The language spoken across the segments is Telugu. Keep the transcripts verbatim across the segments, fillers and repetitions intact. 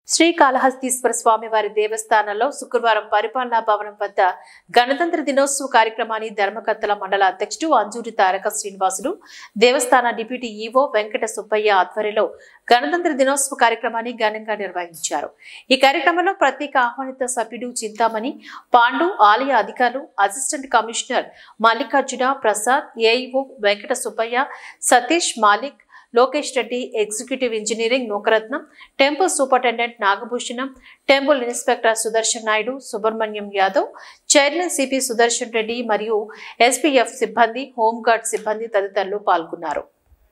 శ్రీకాళహస్తీశ్వర స్వామి వారి దేవస్థానంలో శుక్రవారం పరిపాలనా భవనం వద్ద గణతంత్ర దినోత్సవ కార్యక్రమాన్ని ధర్మకర్తల మండల అధ్యక్షుడు అంజూరి తారక శ్రీనివాసులు, దేవస్థాన డిప్యూటీ ఈవో వెంకట సుబ్బయ్య ఆధ్వర్యంలో గణతంత్ర దినోత్సవ కార్యక్రమాన్ని ఘనంగా నిర్వహించారు. ఈ కార్యక్రమంలో ప్రత్యేక ఆహ్వానిత సభ్యుడు చింతామణి, పాండు, ఆలయ అధికారులు, assistant commissioner Mallikarjuna Prasad, AEO Venkata Subbaiah, Satish, Malik, Lokesh Reddy, executive engineering Nookaratnam, temple superintendent Nagabhushanam, temple inspector Sudarshan Naidu, Subrahmanyam Yadav, chairman CP Sudarshan Reddy మరియు ఎస్పీఎఫ్ సిబ్బంది, హోంగార్డ్ సిబ్బంది తదితరులు పాల్గొన్నారు.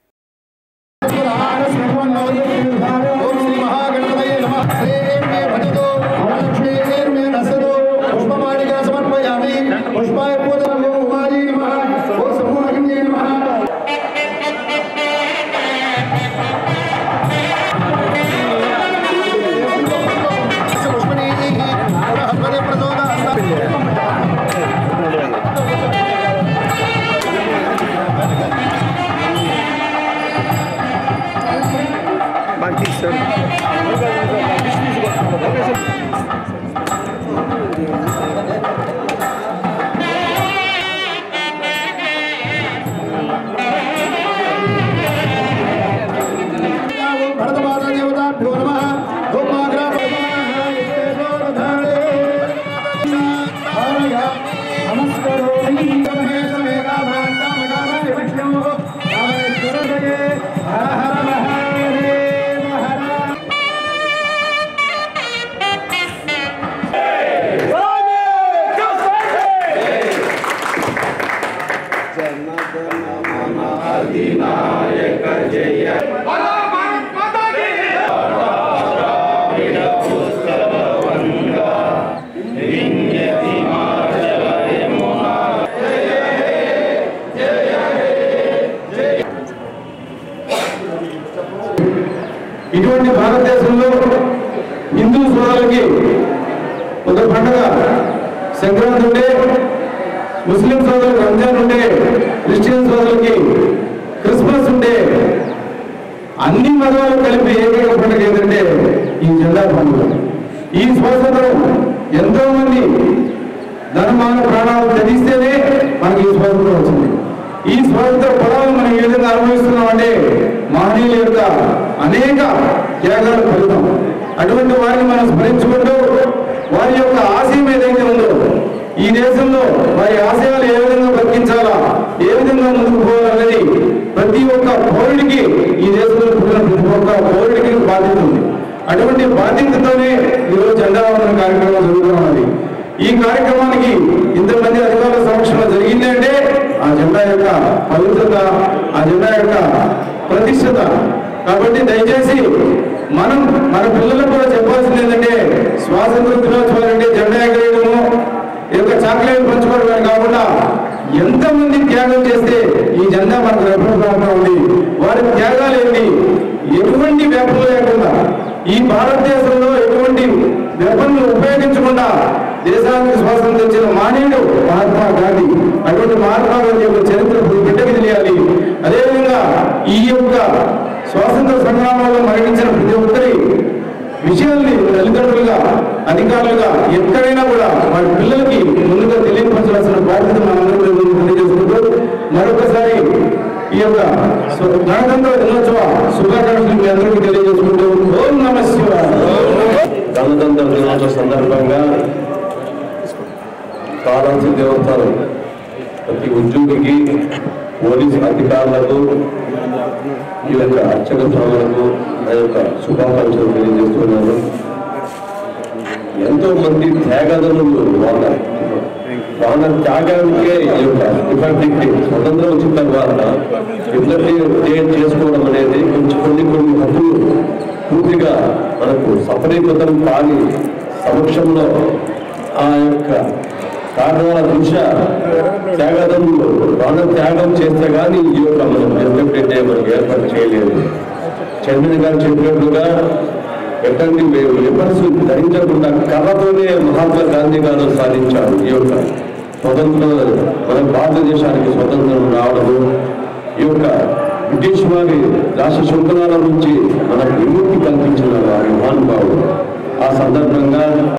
ఇటువంటి భారతదేశంలో హిందూ సోదరులకి ఒక పండుగ సంక్రాంతి ఉంటే, ముస్లిం సోదరులకు రంజాన్ ఉంటే, క్రిస్టియన్ సోదరులకి క్రిస్మస్ ఉంటే, అన్ని మతాలు కలిపి ఏకైక పండుగ ఏంటంటే ఈ జెండా పండుగ. ఈ స్వాతంత్రం ఎంతో మంది ధర్మాన ప్రాణాలు త్యజిస్తేనే మనకి ఈ స్వాతంత్రం వచ్చింది. ఈ స్వాతంత్ర ఫలాలు మనం ఏ విధంగా అనుభవిస్తున్నాం అంటే మహనీయుల యొక్క అనేక త్యాగాల ఫలితం. అటువంటి వారిని మనం స్మరించుకుంటూ వారి యొక్క ఆశయం ఏదైతే ఉందో, ఈ దేశంలో వారి ఆశయాలు ఏ విధంగా బతికించాలా, ఏ విధంగా ముందుకు పోవాలనేది ప్రతి ఒక్క పౌరుడికి, ఈ దేశంలో పుట్టిన ప్రతి ఒక్క పౌరుడికి బాధ్యత ఉంది. అటువంటి బాధ్యతతోనే ఈరోజు జెండా వందన కార్యక్రమం జరుగుతున్నది. ఈ కార్యక్రమానికి ఇంతమంది అధికారుల సమక్షంలో జరిగింది అంటే ఆ జెండా యొక్క పవిత్రత, ఆ జెండా యొక్క ప్రతిష్టత. కాబట్టి దయచేసి మనం మన పిల్లలకు కూడా చెప్పాల్సింది ఏంటంటే, స్వాతంత్ర దినోత్సవాలు అంటే జెండా ఎగరేయడము, ఈ యొక్క చాక్లెట్ పంచుకోవడమే కాకుండా ఎంతమంది త్యాగం చేస్తే ఈ జెండా మనకు రెప్రజెంట్ ఉంది, వారి త్యాగాలు ఏంటి, ఎటువంటి వెపన్ లేకుండా ఈ భారతదేశంలో ఎటువంటి వెపన్లు ఉపయోగించకుండా దేశానికి స్వాతంత్రం ఇచ్చిన మానవుడు మహాత్మా గాంధీ. అటువంటి మహాత్మా గాంధీ యొక్క చరిత్ర బిడ్డకి తెలియాలి. అదేవిధంగా ఈ యొక్క స్వాతంత్ర సంగ్రామంలో మరణించిన ప్రతి ఒక్కరి విషయాల్ని తల్లిదండ్రులుగా, అధికారులుగా ఎక్కడైనా కూడా వారి పిల్లలకి ముందుగా తెలియపరచాల్సిన బాధ్యత మనందరూ తెలియజేసుకుంటూ మరొకసారి ఈ యొక్క గణతంత్ర దినోత్సవ శుభాకాంక్షలు మీ అందరికీ తెలియజేసుకుంటూ ఓం నమః శివాయ. గణతంత్ర దినోత్సవ సందర్భంగా కాళహస్తి దేవస్థానం ప్రతి ఉద్యోగికి, పోలీసు అధికారులకు, ఈ యొక్క అర్చక స్వాములకు ఆ యొక్క శుభాకాంక్షలు తెలియజేస్తున్నాను. ఎంతో మంది త్యాగదనులు వాళ్ళ వాళ్ళ త్యాగానికే ఈ యొక్క రిపబ్లిక్ డే స్వతంత్రం వచ్చిన తర్వాత రిపబ్లిక్ డే చేసుకోవడం అనేది కొంచెం కొన్ని కొన్ని హక్కులు పూర్తిగా మనకు సఫలీకృతం కాని సమక్షంలో ఆ యొక్క కారణాల దృష్ట్యా త్యాగదనులు వాళ్ళ త్యాగం చేస్తే కానీ ఈ యొక్క మనం రిపబ్లిక్ డే మనకు ఏర్పాటు చేయలేదు. చంద్రుని గారు చెప్పినట్లుగా ఎటువంటి విమర్శ ధరించకుండా కర్రతోనే మహాత్మా గాంధీ గారు సాధించారు ఈ యొక్క స్వతంత్రం, మన భారతదేశానికి స్వతంత్రం రావడము. ఈ యొక్క బ్రిటిష్ వారి రాష్ట్ర శృంఖలాల నుంచి మనకు విముక్తి కల్పించిన వారి మహానుభావుడు. ఆ సందర్భంగా